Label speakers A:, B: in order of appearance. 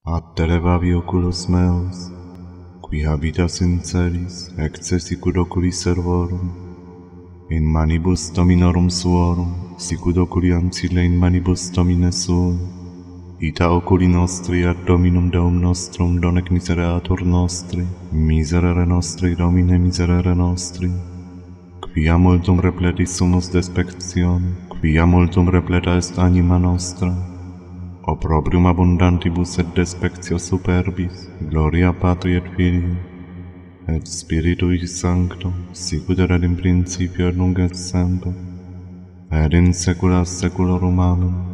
A: Atterevavi oculos meos, qui habitas in celis, excessicud oculi servorum, in manibus dominorum suorum, sicud oculi ancille in manibus domine suum, ita oculi nostri ad dominum Deum nostrum donec misereatur nostri, miserere nostri Domine miserere nostri, quia multum repletis sumus despectione, quia multum repleta est anima nostra, opprobrium abundantibus et despectio superbis, gloria Patri et Filii, et Spiritui Sancto, sicut erat in principio et nunc et semper, et in saecula saeculorum. Amen.